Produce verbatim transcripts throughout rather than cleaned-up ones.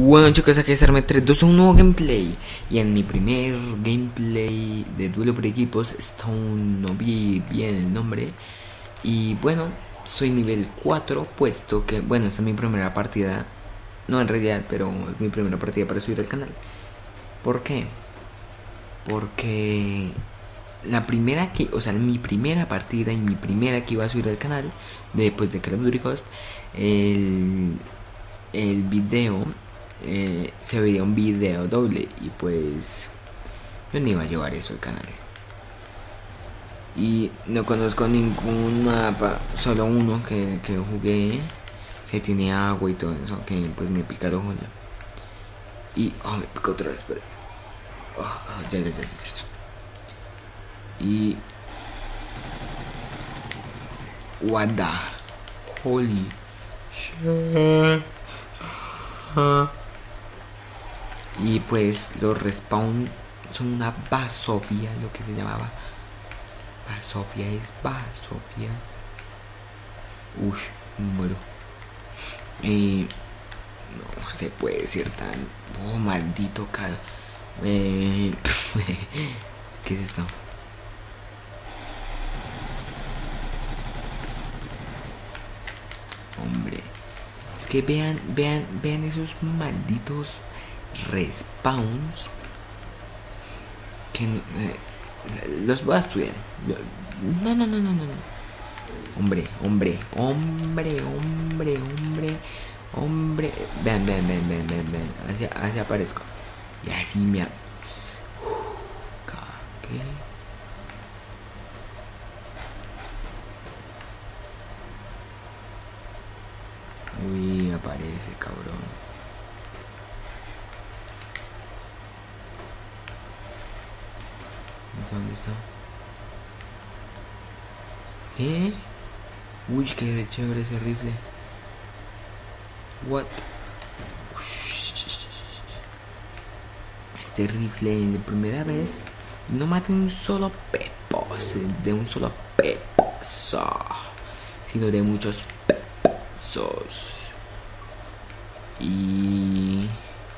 Bueno chicos, aquí es Arme tres dos, un nuevo gameplay. Y en mi primer gameplay de duelo por equipos, Stone, no vi bien el nombre. Y bueno, soy nivel cuatro, puesto que, bueno, esta es mi primera partida. No en realidad, pero es mi primera partida para subir al canal. ¿Por qué? Porque la primera que, o sea, mi primera partida y mi primera que iba a subir al canal, después de Call of Duty Ghost, el, el video... Eh, se veía un video doble y pues yo no iba a llevar eso al canal. Y no conozco ningún mapa, solo uno que, que jugué, que tiene agua y todo eso, que pues me pica ojo ya. Y, oh, me picó otra vez, pero... Oh, oh, ya, ya, ya, ya, ya. Y... What the... Holy... Shit. Y pues los respawn son una basofia, lo que se llamaba. Basofia es basofia. Uy, muero. Y no se puede decir tan... Oh, maldito cal... Eh... ¿Qué es esto? Hombre. Es que vean, vean, vean esos malditos respawns que eh, los voy a estudiar. No, no, no, no, no, no. Hombre, hombre, hombre, hombre, hombre, hombre. Vean, vean, vean, vean, vean, vean. Así, así aparezco. Y así me... ¿Qué? Uy, aparece, cabrón. ¿Dónde está? ¿Qué? Uy, qué chévere ese rifle. What? Este rifle de primera vez no mata un solo pepo, de un solo peposo, sino de muchos pepozos. Y...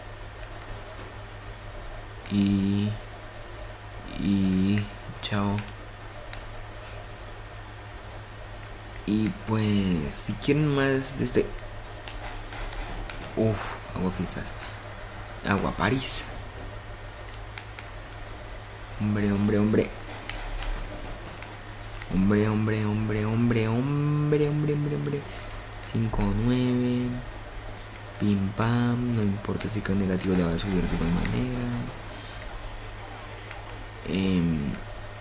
Y... Y... Chao. Y pues, si quieren más de este... Uff, agua fiestas. Agua París. Hombre, hombre, hombre. Hombre, hombre, hombre, hombre, hombre, hombre, hombre, hombre. cinco, nueve. Pim pam. No importa si con negativo le va a subir de igual manera. Eh,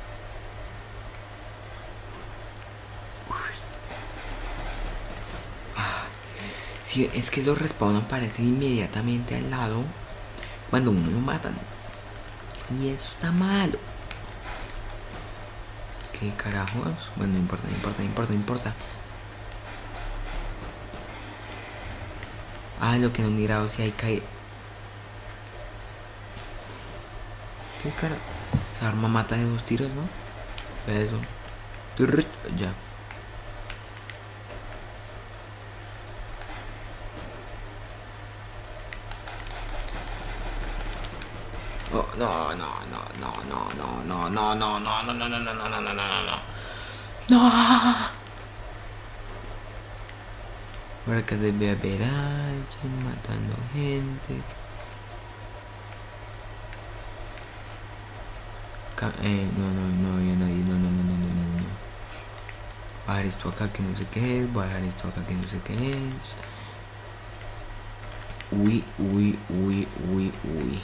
ah, sí, es que los respawn aparecen inmediatamente al lado cuando uno lo matan. Y eso está malo. ¿Qué carajos? Bueno, no importa, no importa, no importa, no importa. Ah, lo que no he mirado si hay caído. ¿Qué cara? Esa arma mata de dos tiros, ¿no? Eso. Ya. Oh, no, no, no, no, no, no, no, no, no, no, no, no, no, no, no, no, no, no, no. No. Ahora que debe haber alguien matando gente. Eh, no, no, no había nadie, no, no, no, no, no, no, no. Voy a dejar esto acá que no sé qué es, voy a dejar esto acá que no sé qué es. Uy, uy, uy, uy, uy.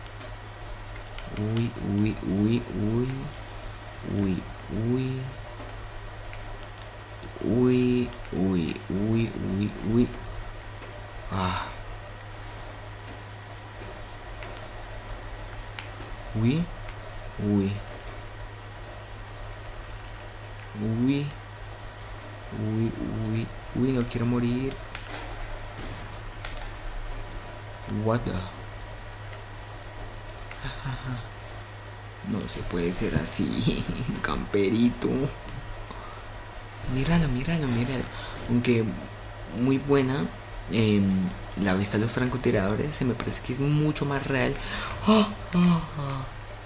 Uy, uy, uy, uy. Uy, uy. Uy, uy, uy, uy, uy. Ah. Uy. Uy. Uy. Uy, uy, uy, no quiero morir. What the... No se puede ser así, camperito. Míralo, míralo, míralo. Aunque muy buena eh, la vista de los francotiradores se me parece que es mucho más real. ¡Ah! ¡Ah! ¡Ah!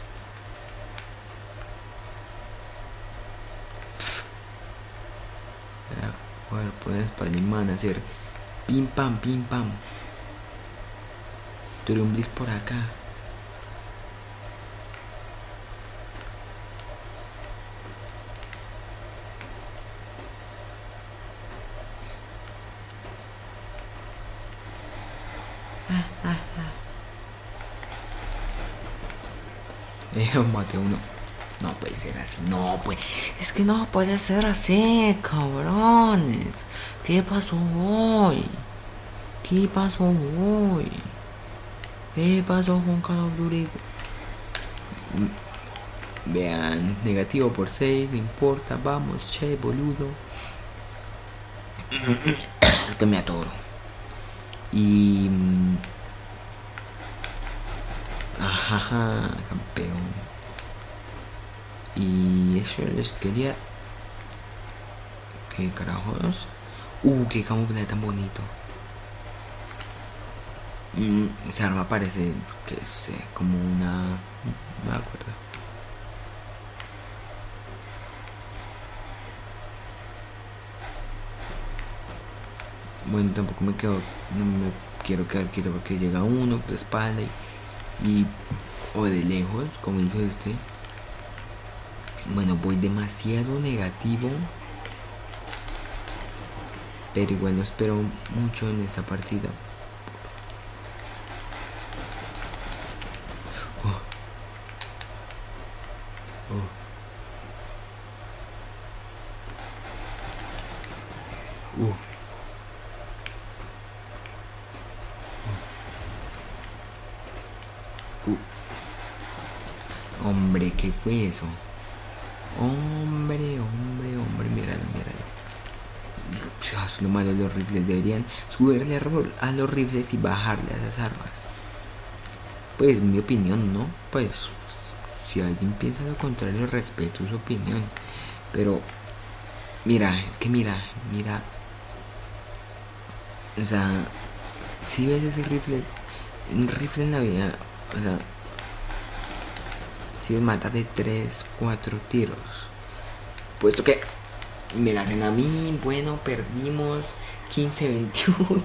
Poder poner Spider-Man, hacer pim pam, pim pam. Turumblis por acá. Eh, mate uno. No puede ser así. No, pues. Es que no puede ser así, cabrones. ¿Qué pasó hoy? ¿Qué pasó hoy? ¿Qué pasó con Call of Duty? Vean, negativo por seis, no importa. Vamos, che, boludo. Es que me atoro. Y. Ajaja, campeón. Y eso les quería. ¿Qué carajos? Uh, qué camuflaje tan bonito. Mm, esa arma parece que es eh, como una. No me acuerdo. Bueno, tampoco me quedo. No me quiero quedar quieto porque llega uno de espalda y. y o de lejos, como hizo este. Bueno, voy demasiado negativo, pero igual no espero mucho en esta partida. Oh. Oh. Uh. Uh. Hombre, ¿qué fue eso? Hombre, hombre, hombre, míralo, míralo. Lo malo de los rifles, deberían subirle a los rifles y bajarle a esas armas. Pues mi opinión, ¿no? Pues si alguien piensa lo contrario, respeto su opinión. Pero mira, es que mira, mira. O sea, si ves ese rifle, un rifle en la vida, o sea, si mata de tres, cuatro tiros. Puesto que me la hacen a mí, bueno, perdimos quince veintiuno.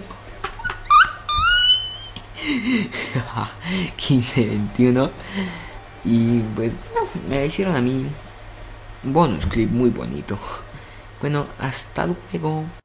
quince veintiuno. Y pues me la hicieron a mí. Un bonus clip muy bonito. Bueno, hasta luego.